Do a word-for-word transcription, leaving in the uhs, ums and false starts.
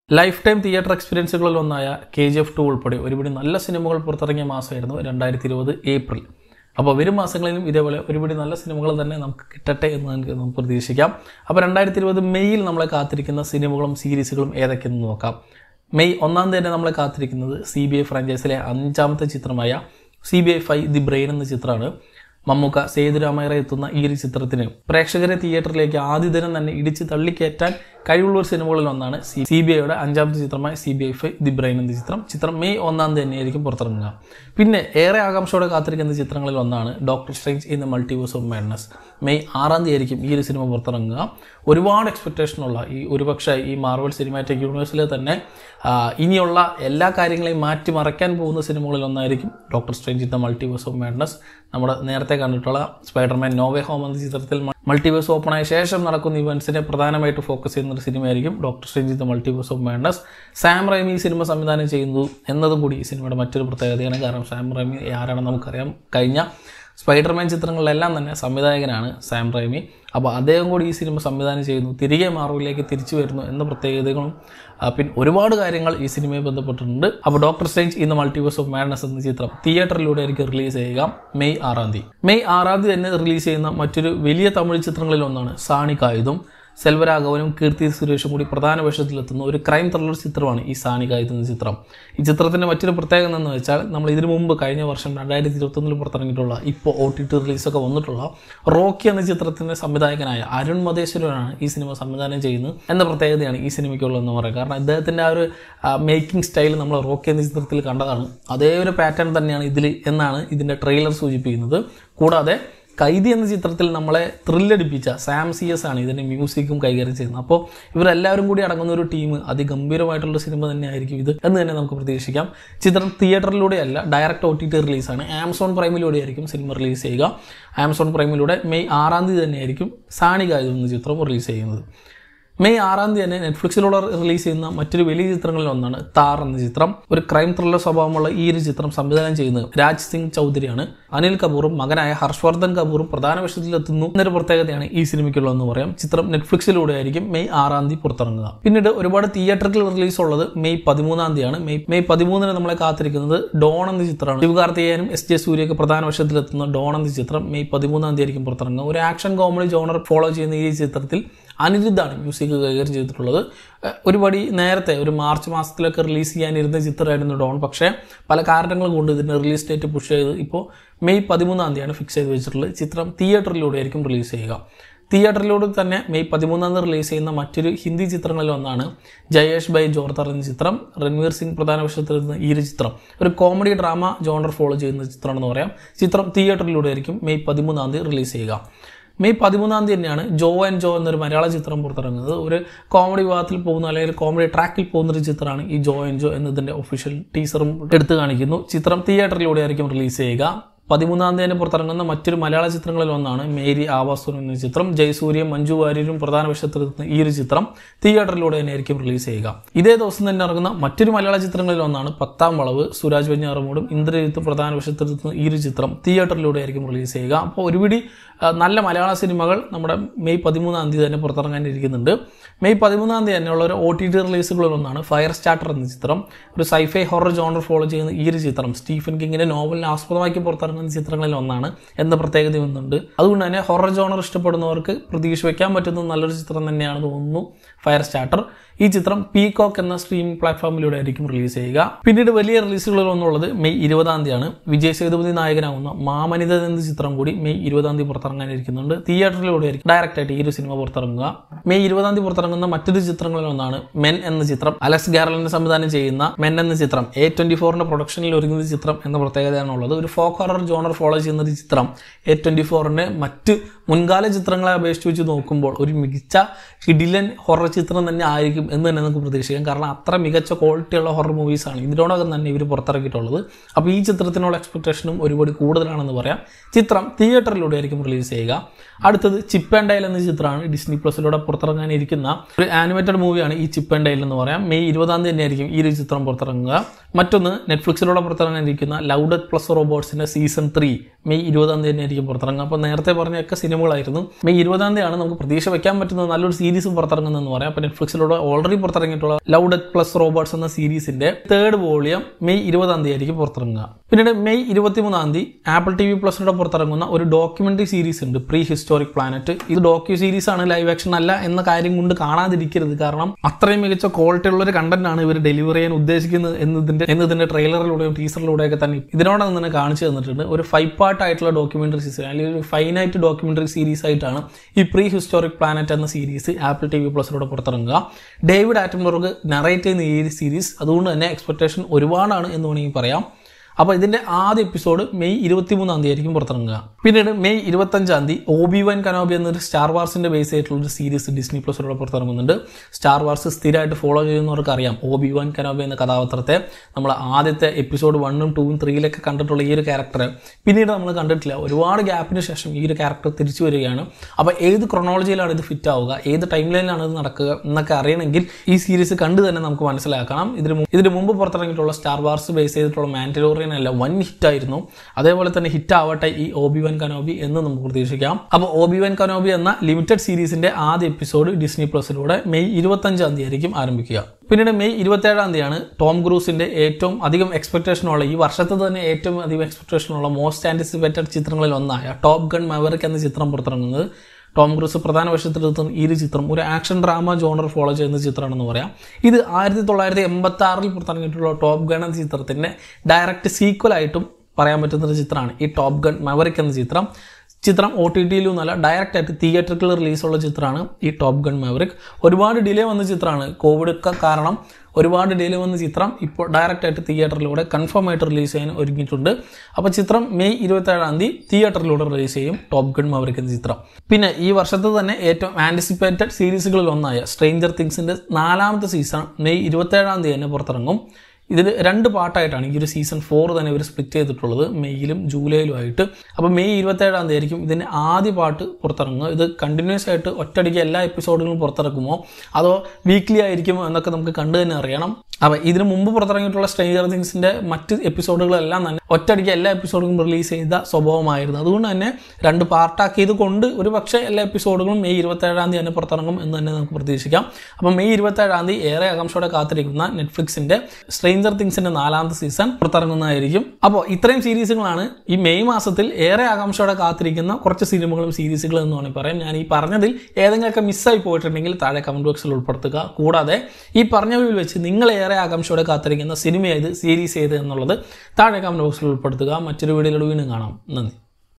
Life time theatre എക്സ്പീരിയൻസുകളിൽ ഒന്നായ K G F to ഉൾപ്പെടെ ഒരുപിടി നല്ല സിനിമകൾ പുറത്തിറങ്ങിയ മാസമായിരുന്നു രണ്ടായിരത്തി ഇരുപത് ഏപ്രിൽ. അപ്പോൾ വരും മാസങ്ങളിലും ഇതേപോലെ ഒരുപിടി നല്ല സിനിമകൾ തന്നെ നമുക്ക് കിട്ടട്ടെ എന്ന് നമുക്ക് നമുക്ക് പ്രതീക്ഷിക്കാം. അപ്പോൾ രണ്ടായിരത്തി ഇരുപത് മെയ്യിൽ നമ്മളെ കാത്തിരിക്കുന്ന സിനിമകളും സീരീസുകളും ഏതൊക്കെയെന്ന് നോക്കാം. മെയ് ഒന്നാം തീയതി തന്നെ നമ്മളെ കാത്തിരിക്കുന്നത് സി ബി ഐ ഫ്രാഞ്ചൈസിലെ അഞ്ചാമത്തെ ചിത്രമായ C B I Five the Brain എന്ന ചിത്രമാണ്. മമ്മൂക്ക സേതുരാമയ്യ എത്തുന്ന ഈ ഒരു ചിത്രത്തിന് പ്രേക്ഷകരെ തിയേറ്ററിലേക്ക് ആദ്യ ദിനം തന്നെ ഇടിച്ച് തള്ളിക്കയറ്റാൻ കഴിവുള്ള ഒരു സിനിമകളിൽ ഒന്നാണ് സി ബി ഐയുടെ അഞ്ചാമത്തെ ചിത്രമായ C B I Five the Brain എന്ന ചിത്രം. ചിത്രം മെയ് ഒന്നാം തീയതി തന്നെയായിരിക്കും പുറത്തിറങ്ങുക. പിന്നെ ഏറെ ആകാംക്ഷയോടെ കാത്തിരിക്കുന്ന ചിത്രങ്ങളിൽ ഒന്നാണ് Doctor Strange in the Multiverse of Madness. May ആറാം തീയതി ആയിരിക്കും ഈ ഒരു സിനിമ പുറത്തിറങ്ങുക. ഒരുപാട് എക്സ്പെക്ടേഷനുള്ള ഈ ഒരുപക്ഷെ ഈ മാർവൽ സിനിമാറ്റിക് യൂണിവേഴ്സിലെ തന്നെ ഇനിയുള്ള എല്ലാ കാര്യങ്ങളെയും മാറ്റിമറയ്ക്കാൻ പോകുന്ന സിനിമകളിൽ ഒന്നായിരിക്കും Doctor Strange in the Multiverse of Madness. നമ്മുടെ നേരത്തെ കണ്ടിട്ടുള്ള സ്പൈഡർമാൻ നോ വേ ഹോം എന്ന ചിത്രത്തിൽ മൾട്ടിവേഴ്സ് ഓപ്പൺ ആയ ശേഷം നടക്കുന്ന ഇവൻസിനെ പ്രധാനമായിട്ട് ഫോക്കസ് ചെയ്യുന്ന ഒരു സിനിമയായിരിക്കും Doctor Strange in the Multiverse of Madness. Sam Raimi ഈ സിനിമ സംവിധാനം ചെയ്യുന്നു എന്നതും കൂടി ഈ സിനിമയുടെ മറ്റൊരു പ്രത്യേകതയാണ്. കാരണം സാം റൈമി ആരാണെന്ന് നമുക്കറിയാം. കഴിഞ്ഞ സ്പൈഡർമാൻ ചിത്രങ്ങളിലെല്ലാം തന്നെ സംവിധായകനാണ് സാം റൈമി. അപ്പോൾ അദ്ദേഹം കൂടി ഈ സിനിമ സംവിധാനം ചെയ്യുന്നു, തിരികെ മാർവലിലേക്ക് തിരിച്ചു വരുന്നു എന്ന പ്രത്യേകതകളും പിന്നെ ഒരുപാട് കാര്യങ്ങൾ ഈ സിനിമയെ ബന്ധപ്പെട്ടിട്ടുണ്ട്. അപ്പോൾ Doctor Strange in the Multiverse of Madness എന്ന ചിത്രം തിയേറ്ററിലൂടെ ആയിരിക്കും റിലീസ് ചെയ്യുക മെയ് ആറാം തീയതി. മെയ് ആറാം തീയതി തന്നെ റിലീസ് ചെയ്യുന്ന മറ്റൊരു വലിയ തമിഴ് ചിത്രങ്ങളിൽ ഒന്നാണ് സാണികായുധം. സെൽവരാഘവനും കീർത്തി സുരേഷും കൂടി പ്രധാന വേഷത്തിലെത്തുന്ന ഒരു ക്രൈം ത്രില്ലർ ചിത്രമാണ് ഈ സാണികായുധം എന്ന ചിത്രം. ഈ ചിത്രത്തിൻ്റെ മറ്റൊരു പ്രത്യേകത എന്ന് വെച്ചാൽ നമ്മൾ ഇതിനു മുമ്പ് കഴിഞ്ഞ വർഷം രണ്ടായിരത്തി ഇരുപത്തൊന്നിൽ പുറത്തിറങ്ങിയിട്ടുള്ള ഇപ്പോൾ ഒ ടി ടി റിലീസൊക്കെ വന്നിട്ടുള്ള റോക്കി എന്ന ചിത്രത്തിൻ്റെ സംവിധായകനായ അരുൺ മതേശ്വരനാണ് ഈ സിനിമ സംവിധാനം ചെയ്യുന്നത് എന്ന പ്രത്യേകതയാണ് ഈ സിനിമയ്ക്കുള്ളതെന്ന് പറയാം. കാരണം അദ്ദേഹത്തിൻ്റെ ആ ഒരു മേക്കിംഗ് സ്റ്റൈൽ നമ്മൾ റോക്കി എന്ന ചിത്രത്തിൽ കണ്ടതാണ്. അതേ ഒരു പാറ്റേൺ തന്നെയാണ് ഇതിൽ എന്നാണ് ഇതിൻ്റെ ട്രെയിലർ സൂചിപ്പിക്കുന്നത്. കൂടാതെ കൈദി എന്ന ചിത്രത്തിൽ നമ്മളെ ത്രില്ലടിപ്പിച്ച സാം സി എസ് ആണ് ഇതിൻ്റെ മ്യൂസിക്കും കൈകാര്യം ചെയ്യുന്നത്. അപ്പോൾ ഇവരെല്ലാവരും കൂടി അടങ്ങുന്ന ഒരു ടീം അതിഗംഭീരമായിട്ടുള്ള സിനിമ തന്നെയായിരിക്കും ഇത് എന്ന് തന്നെ നമുക്ക് പ്രതീക്ഷിക്കാം. ചിത്രം തിയേറ്ററിലൂടെയല്ല, ഡയറക്റ്റ് ഒ ടി ടി റിലീസാണ്. ആമസോൺ പ്രൈമിലൂടെ ആയിരിക്കും സിനിമ റിലീസ് ചെയ്യുക. ആമസോൺ പ്രൈമിലൂടെ മെയ് ആറാം തീയതി തന്നെയായിരിക്കും സാണികായുധം എന്ന ചിത്രം റിലീസ് ചെയ്യുന്നത്. മെയ് ആറാം തീയതി തന്നെ നെറ്റ്ഫ്ലിക്സിലൂടെ റിലീസ് ചെയ്യുന്ന മറ്റൊരു വലിയ ചിത്രങ്ങളിൽ ഒന്നാണ് താർ എന്ന ചിത്രം. ഒരു ക്രൈം ത്രില്ലർ സ്വഭാവമുള്ള ഈ ഒരു ചിത്രം സംവിധാനം ചെയ്യുന്നത് രാജ് സിംഗ് ചൗധരിയാണ്. അനിൽ കപൂറും മകനായ ഹർഷവർദ്ധൻ കപൂറും പ്രധാന വേഷത്തിലെത്തുന്നു എന്നൊരു പ്രത്യേകതയാണ് ഈ സിനിമയ്ക്കുള്ളതെന്ന് പറയാം. ചിത്രം നെറ്റ്ഫ്ലിക്സിലൂടെ ആയിരിക്കും മെയ് ആറാം തീയതി പുറത്തിറങ്ങുക. പിന്നീട് ഒരുപാട് തിയേറ്ററിൽ റിലീസ് ഉള്ളത് മെയ് പതിമൂന്നാം തീയതിയാണ്. മെയ് മെയ് പതിമൂന്നിന് നമ്മളെ കാത്തിരിക്കുന്നത് ഡോൺ എന്ന ചിത്രമാണ്. ശിവകാർത്തികേയനും എസ് ജെ സൂര്യയൊക്കെ പ്രധാന വേഷത്തിലെത്തുന്ന ഡോൺ എന്ന ചിത്രം മെയ് പതിമൂന്നാം തീയതി ആയിരിക്കും പുറത്തിറങ്ങുക. ഒരു ആക്ഷൻ കോമഡി ജോണർ ഫോളോ ചെയ്യുന്ന ഈ ചിത്രത്തിൽ അനിരുദ്ധാണ് മ്യൂസിക് കൈകാര്യം ചെയ്തിട്ടുള്ളത്. ഒരുപടി നേരത്തെ ഒരു മാർച്ച് മാസത്തിലൊക്കെ റിലീസ് ചെയ്യാനിരുന്ന ചിത്രമായിരുന്നു ഡോൺ. പക്ഷേ പല കാരണങ്ങൾ കൊണ്ട് ഇതിൻ്റെ റിലീസ് ഡേറ്റ് പുഷ് ചെയ്ത് ഇപ്പോൾ മെയ് പതിമൂന്നാം തീയതിയാണ് ഫിക്സ് ചെയ്ത് വെച്ചിട്ടുള്ളത്. ചിത്രം തിയേറ്ററിലൂടെ ആയിരിക്കും റിലീസ് ചെയ്യുക. തിയേറ്ററിലൂടെ തന്നെ മെയ് പതിമൂന്നാം തീയതി റിലീസ് ചെയ്യുന്ന മറ്റൊരു ഹിന്ദി ചിത്രങ്ങളിൽ ഒന്നാണ് ജയേഷ് ബൈ ജോർദർ എന്ന ചിത്രം. രൺവീർ സിംഗ് പ്രധാന വേഷത്തിലെത്തുന്ന ഈ ഒരു ചിത്രം ഒരു കോമഡി ഡ്രാമ ജോണർ ഫോളോ ചെയ്യുന്ന ചിത്രമാണെന്ന് പറയാം. ചിത്രം തിയേറ്ററിലൂടെ ആയിരിക്കും മെയ് പതിമൂന്നാം തീയതി റിലീസ് ചെയ്യുക. മെയ് പതിമൂന്നാം തീയതി തന്നെയാണ് ജോ ആൻഡ് ജോ എന്നൊരു മലയാള ചിത്രം പുറത്തിറങ്ങുന്നത്. ഒരു കോമഡി വിഭാഗത്തിൽ പോകുന്ന അല്ലെങ്കിൽ കോമഡി ട്രാക്കിൽ പോകുന്നൊരു ചിത്രമാണ് ഈ ജോ ആൻഡ് ജോ എന്നതിൻ്റെ ഒഫീഷ്യൽ ടീസറും എടുത്തു കാണിക്കുന്നു. ചിത്രം തിയേറ്ററിലൂടെ ആയിരിക്കും റിലീസ് ചെയ്യുക. പതിമൂന്നാം തീയതി പുറത്തിറങ്ങുന്ന മറ്റൊരു മലയാള ചിത്രങ്ങളിൽ ഒന്നാണ് മേരി ആവാസുൻ എന്ന ചിത്രം. ജയസൂര്യയും മഞ്ജു വാര്യരും പ്രധാന വേഷത്തിലെത്തുന്ന ഈ ഒരു ചിത്രം തിയേറ്ററിലൂടെ തന്നെ ആയിരിക്കും റിലീസ് ചെയ്യുക. ഇതേ ദിവസം തന്നെ ഇറങ്ങുന്ന മറ്റൊരു മലയാള ചിത്രങ്ങളിൽ ഒന്നാണ് പത്താം വളവ്. സുരാജ് വെഞ്ഞാറമൂടും ഇന്ദ്രജിത്തും പ്രധാന വേഷത്തിലെത്തുന്ന ഈ ഒരു ചിത്രം തിയേറ്ററിലൂടെ ആയിരിക്കും റിലീസ് ചെയ്യുക. അപ്പോൾ ഒരുപിടി നല്ല മലയാള സിനിമകൾ നമ്മുടെ മെയ് പതിമൂന്നാം തീയതി തന്നെ പുറത്തിറങ്ങാനിരിക്കുന്നുണ്ട്. മെയ് പതിമൂന്നാം തീയതി തന്നെയുള്ള ഒരു ഒ ടി ടി റിലീസുകളിൽ ഒന്നാണ് ഫയർ സ്റ്റാർട്ടർ എന്ന ചിത്രം. ഒരു സൈഫൈ ഹൊറർ ജോണർ ഫോളോ ചെയ്യുന്ന ഈ ഒരു ചിത്രം സ്റ്റീഫൻ കിങ്ങിന്റെ നോവലിനെ ആസ്പദമാക്കി പുറത്തിറങ്ങുന്ന ചിത്രങ്ങളിൽ ഒന്നാണ് എന്ന പ്രത്യേകത ഒന്നുണ്ട്. അതുകൊണ്ട് തന്നെ ഹൊറർ ജോണർ ഇഷ്ടപ്പെടുന്നവർക്ക് പ്രതീക്ഷ വയ്ക്കാൻ പറ്റുന്ന നല്ലൊരു ചിത്രം തന്നെയാണ് തോന്നുന്നു ഫയർ സ്റ്റാർട്ടർ. ഈ ചിത്രം പീകോക്ക് എന്ന സ്ട്രീമിംഗ് പ്ലാറ്റ്ഫോമിലൂടെ ആയിരിക്കും റിലീസ് ചെയ്യുക. പിന്നീട് വലിയ റിലീസുകളിൽ ഒന്നുള്ളത് മെയ് ഇരുപതാം തീയതിയാണ്. വിജയ് സേതുപതി നായകനാവുന്ന മാമനിത എന്ന ചിത്രം കൂടി മെയ് ഇരുപതാം തീയതി പുറത്തിറങ്ങാനിരിക്കുന്നുണ്ട്. തിയേറ്ററിലൂടെ ആയിരിക്കും ഡയറക്റ്റ് ആയിട്ട് ഈ ഒരു സിനിമ പുറത്തിറങ്ങുക. മെയ് ഇരുപതാം തീയതി പുറത്തിറങ്ങുന്ന മറ്റൊരു ചിത്രങ്ങളിൽ ഒന്നാണ് മെൻ എന്ന ചിത്രം. അലക്സ് ഗാർലൻഡ് സംവിധാനം ചെയ്യുന്ന മെൻ എന്ന ചിത്രം എ ട്വന്റി ഫോറിന്റെ പ്രൊഡക്ഷനിൽ ഒരുങ്ങുന്ന ചിത്രം എന്ന പ്രത്യേകതയാണുള്ളത്. ഒരു ഫോക്ക് ഹൊറർ ജോണർ ഫോളോ ചെയ്യുന്ന ഒരു ചിത്രം എ ട്വന്റി ഫോറിന്റെ മറ്റ് മുൻകാല ചിത്രങ്ങളെ അപേക്ഷിച്ച് വെച്ച് നോക്കുമ്പോൾ ഒരു മികച്ച കിടിലൻ ഹൊറർ ചിത്രം തന്നെ ആയിരിക്കും എന്ന് തന്നെ നമുക്ക് പ്രതീക്ഷിക്കാം. കാരണം അത്ര മികച്ച ക്വാളിറ്റിയുള്ള ഹൊറർ മൂവീസാണ് ഇതിനോടകം തന്നെ ഇവർ പുറത്തിറക്കിയിട്ടുള്ളത്. അപ്പോൾ ഈ ചിത്രത്തിനുള്ള എക്സ്പെക്ടേഷനും ഒരുപാട് കൂടുതലാണെന്ന് പറയാം. ചിത്രം തിയേറ്ററിലൂടെ ആയിരിക്കും റിലീസ് ചെയ്യുക. അടുത്തത് ചിപ്പ് ആൻഡ് ഡൈൽ എന്ന ചിത്രമാണ്. ഡിസ്നി പ്ലസിലൂടെ പുറത്തിറങ്ങാനിരിക്കുന്ന ഒരു ആനിമേറ്റഡ് മൂവിയാണ് ഈ ചിപ്പ് ആൻഡ് ഡൈൽ എന്ന് പറയാം. മെയ് ഇരുപതാം തീയതി തന്നെയായിരിക്കും ഈ ഒരു ചിത്രം പുറത്തിറങ്ങുക. മറ്റൊന്ന് നെറ്റ്ഫ്ലിക്സിലൂടെ പുറത്തിറങ്ങാനിരിക്കുന്ന ലവ് ഡെത്ത് പ്ലസ് റോബോട്ട്സിന്റെ സീസൺ ത്രീ മെയ് ഇരുപതാം തീയതി തന്നെയായിരിക്കും പുറത്തിറങ്ങുക. അപ്പോൾ നേരത്തെ പറഞ്ഞൊക്കെ സിനിമകളായിരുന്നു. മെയ് ഇരുപതാം തീയതിയാണ് നമുക്ക് പ്രതീക്ഷ വയ്ക്കാൻ പറ്റുന്ന നല്ലൊരു സീരീസും പുറത്തിറങ്ങുന്നതെന്ന് പറയാം. അപ്പോൾ നെറ്റ്ഫ്ലിക്സിലൂടെ ഓൾറെഡി ഓൾറെഡി പുറത്തിറങ്ങിയിട്ടുള്ള ലവ് ഡെത്ത് പ്ലസ് റോബോട്ട്സ് എന്ന സീരീസിന്റെ തേർഡ് വോളിയം മെയ് ഇരുപതാം തീയതി ആയിരിക്കും പുറത്തിറങ്ങുക. പിന്നീട് മെയ് ഇരുപത്തിമൂന്നാം തീയതി ആപ്പിൾ ടി വി പ്ലസിലൂടെ പുറത്തിറങ്ങുന്ന ഒരു ഡോക്യുമെന്ററി സീരീസ് ഉണ്ട്, പ്രീ ഹിസ്റ്റോറിക് പ്ലാനറ്റ്. ഇത് ഡോക്യു സീരീസ് ആണ്, ലൈവ് ആക്ഷൻ അല്ല എന്ന കാര്യം കൊണ്ട് കാണാതിരിക്കരുത്. കാരണം അത്രയും മികച്ച ക്വാളിറ്റി ഉള്ള ഒരു കണ്ടന്റ് ആണ് ഇവർ ഡെലിവറി ചെയ്യാൻ ഉദ്ദേശിക്കുന്നത് എന്നതിന്റെ എന്നതിന്റെ ട്രെയിലറിലൂടെയും ടീസറിലൂടെയൊക്കെ തന്നെ ഇതിനോടൊപ്പം തന്നെ കാണിച്ചു തന്നിട്ടുണ്ട്. ഒരു ഫൈവ് പാർട്ട് ആയിട്ടുള്ള ഡോക്യുമെന്ററി സീരീസ് അല്ലെങ്കിൽ ഒരു ഫൈനൈറ്റ് ഡോക്യുമെന്ററി സീരീസ് ആയിട്ടാണ് ഈ പ്രീ ഹിസ്റ്റോറിക് പ്ലാനറ്റ് എന്ന സീരീസ് ആപ്പിൾ ടി വി പ്ലസിലൂടെ പുറത്തിറങ്ങുക. ഡേവിഡ് ആറ്റൻബർഗ് നറേറ്റ് ചെയ്യുന്ന ഈ സീരീസ് അതുകൊണ്ട് തന്നെ എക്സ്പെക്ടേഷൻ ഒരുപാടാണ് എന്ന് വേണമെങ്കിൽ പറയാം. അപ്പോൾ ഇതിന്റെ ആദ്യ എപ്പിസോഡ് മെയ് ഇരുപത്തിമൂന്നാം തീയതി ആയിരിക്കും പുറത്തിറങ്ങുക. പിന്നീട് മെയ് ഇരുപത്തഞ്ചാം തീയതി ഓബി-വാൻ കനോബി എന്നൊരു സ്റ്റാർ വാർസിന്റെ ബേസ് ആയിട്ടുള്ള ഒരു സീരീസ് ഡിസ്നി പ്ലസിലൂടെ പുറത്തിറങ്ങുന്നുണ്ട്. സ്റ്റാർ വാർസ് സ്ഥിരമായിട്ട് ഫോളോ ചെയ്യുന്നവർക്ക് അറിയാം, ഓബി-വാൻ കനോബി എന്ന കഥാപാത്രത്തെ നമ്മൾ ആദ്യത്തെ എപ്പിസോഡ് വണ്ണും ടൂവും ത്രീയിലൊക്കെ കണ്ടിട്ടുള്ള ഈ ഒരു ക്യാരക്ടർ പിന്നീട് നമ്മൾ കണ്ടിട്ടില്ല. ഒരുപാട് ഗ്യാപ്പിന് ശേഷം ഈ ഒരു ക്യാരക്ടർ തിരിച്ചു വരികയാണ്. അപ്പോൾ ഏത് ക്രൊണോളജിയിലാണ് ഇത് ഫിറ്റ് ആവുക, ഏത് ടൈം ലൈനിലാണ് ഇത് നടക്കുക എന്നൊക്കെ അറിയണമെങ്കിൽ ഈ സീരീസ് കണ്ടു തന്നെ നമുക്ക് മനസ്സിലാക്കണം. ഇതിന് ഇതിന് മുമ്പ് പുറത്തിറങ്ങിയിട്ടുള്ള സ്റ്റാർ വാർസ് ബേസ് ചെയ്തിട്ടുള്ള മാൻഡലോറിയൻ അല്ല വൻ ഹിറ്റായിരുന്നു. അതേപോലെ തന്നെ ഹിറ്റ് ആവട്ടെ ഈ ഓബി-വാൻ കനോബി എന്ന് നമുക്ക് പ്രതീക്ഷിക്കാം. അപ്പോൾ ഓബി-വാൻ കനോബി എന്ന ലിമിറ്റഡ് സീരീസിന്റെ ആദ്യ എപ്പിസോഡ് ഡിസ്നി പ്ലസിലൂടെ മെയ് ഇരുപത്തഞ്ചാം തീയതി ആയിരിക്കും ആരംഭിക്കുക. പിന്നീട് മെയ് ഇരുപത്തേഴാം തീയതിയാണ് ടോം ക്രൂസിന്റെ ഏറ്റവും അധികം എക്സ്പെക്ടേഷനുള്ള, ഈ വർഷത്തെ തന്നെ ഏറ്റവും അധികം എക്സ്പെക്ടേഷനുള്ള മോസ്റ്റ് ആന്റിസിപ്പേറ്റഡ് ചിത്രങ്ങളിൽ ഒന്നായ ടോപ്പ് ഗൺ മാവറിക് എന്ന ചിത്രം പുറത്തിറങ്ങുന്നത്. ടോം ക്രൂസ് പ്രധാന വേഷത്തിലെത്തുന്ന ഈ ഒരു ചിത്രം ഒരു ആക്ഷൻ ഡ്രാമ ജോണർ ഫോളോ ചെയ്യുന്ന ചിത്രമാണെന്ന് പറയാം. ഇത് ആയിരത്തി തൊള്ളായിരത്തി എൺപത്തി ആറിൽ പുറത്തിറങ്ങിയിട്ടുള്ള ടോപ്പ് ഗൺ എന്ന ചിത്രത്തിന്റെ ഡയറക്റ്റ് സീക്വൽ ആയിട്ടും പറയാൻ പറ്റുന്ന ഒരു ചിത്രമാണ് ഈ ടോപ്പ് ഗൺ മാവറിക് എന്ന ചിത്രം. ചിത്രം ഒ ടി ടിയിലും നല്ല ഡയറക്റ്റ് ആയിട്ട് തിയേറ്ററിൽ റിലീസുള്ള ചിത്രമാണ് ഈ ടോപ്പ് ഗൺ മാവറിക്. ഒരുപാട് ഡിലേ വന്ന ചിത്രമാണ്, കോവിഡ് ഒക്കെ കാരണം ഒരുപാട് ഡിലേ വന്ന ചിത്രം ഇപ്പോൾ ഡയറക്റ്റ് ആയിട്ട് തിയേറ്ററിലൂടെ കൺഫേം ആയിട്ട് റിലീസ് ചെയ്യാൻ ഒരുങ്ങിയിട്ടുണ്ട്. അപ്പോൾ ചിത്രം മെയ് ഇരുപത്തേഴാം തീയതി തിയേറ്ററിലൂടെ റിലീസ് ചെയ്യും ടോപ്പ് ഗൺ മാവറിക് എന്ന ചിത്രം. പിന്നെ ഈ വർഷത്തെ തന്നെ ഏറ്റവും ആന്റിസിപ്പേറ്റഡ് സീരീസുകളിൽ ഒന്നായ സ്ട്രേഞ്ചർ തിങ്സിന്റെ നാലാമത്തെ സീസൺ മെയ് ഇരുപത്തേഴാം തീയതി തന്നെ പുറത്തിറങ്ങും. ഇതിൽ രണ്ട് പാർട്ടായിട്ടാണ് ഈ ഒരു സീസൺ ഫോർ തന്നെ ഇവർ സ്പ്ലിറ്റ് ചെയ്തിട്ടുള്ളത്, മെയ്യിലും ജൂലൈയിലും ആയിട്ട്. അപ്പോൾ മെയ് ഇരുപത്തേഴാം തീയതി ആയിരിക്കും ഇതിൻ്റെ ആദ്യ പാർട്ട് പുറത്തിറങ്ങുക. ഇത് കണ്ടിന്യൂസ് ആയിട്ട് ഒറ്റയടിക്ക് എല്ലാ എപ്പിസോഡുകളും പുറത്തിറക്കുമോ അതോ വീക്ക്ലി ആയിരിക്കുമോ എന്നൊക്കെ നമുക്ക് കണ്ടു തന്നെ അറിയണം. അപ്പോൾ ഇതിന് മുമ്പ് പുറത്തിറങ്ങിയിട്ടുള്ള സ്ട്രേഞ്ചർ തിങ്സിന്റെ മറ്റ് എപ്പിസോഡുകളെല്ലാം തന്നെ ഒറ്റയടിക്ക് എല്ലാ എപ്പിസോഡുകളും റിലീസ് ചെയ്ത സ്വഭാവമായിരുന്നു. അതുകൊണ്ട് തന്നെ രണ്ട് പാർട്ടാക്കിയത് കൊണ്ട് ഒരു പക്ഷേ എല്ലാ എപ്പിസോഡുകളും മെയ് ഇരുപത്തേഴാം തീയതി തന്നെ പുറത്തിറങ്ങും എന്ന് തന്നെ നമുക്ക് പ്രതീക്ഷിക്കാം. അപ്പോൾ മെയ് ഇരുപത്തേഴാം തീയതി ഏറെ ആകാംക്ഷയോടെ കാത്തിരിക്കുന്ന നെറ്റ്ഫ്ലിക്സിന്റെ സ്ട്രേഞ്ചർ തിങ്സിന്റെ നാലാമത്തെ സീസൺ പുറത്തിറങ്ങുന്നതായിരിക്കും. അപ്പോൾ ഇത്രയും സീരീസുകളാണ് ഈ മെയ് മാസത്തിൽ ഏറെ ആകാംക്ഷയോടെ കാത്തിരിക്കുന്ന കുറച്ച് സിനിമകളും സീരീസുകളും എന്ന് വേണമെങ്കിൽ പറയാം. ഞാൻ ഈ പറഞ്ഞതിൽ ഏതെങ്കിലുമൊക്കെ മിസ്സായി പോയിട്ടുണ്ടെങ്കിൽ താഴെ കമന്റ് ബോക്സിൽ ഉൾപ്പെടുത്തുക. കൂടാതെ ഈ പറഞ്ഞവയിൽ വെച്ച് നിങ്ങൾ ഏറെ ആകാംക്ഷയോടെ കാത്തിരിക്കുന്ന സിനിമ ഏത്, സീരീസ് ഏത് എന്നുള്ളത് താഴെ കമന്റ് ബോക്സിൽ ഉൾപ്പെടുത്തുക. മറ്റൊരു വീഡിയോയിലൂടെ വീണ്ടും കാണാം. നന്ദി.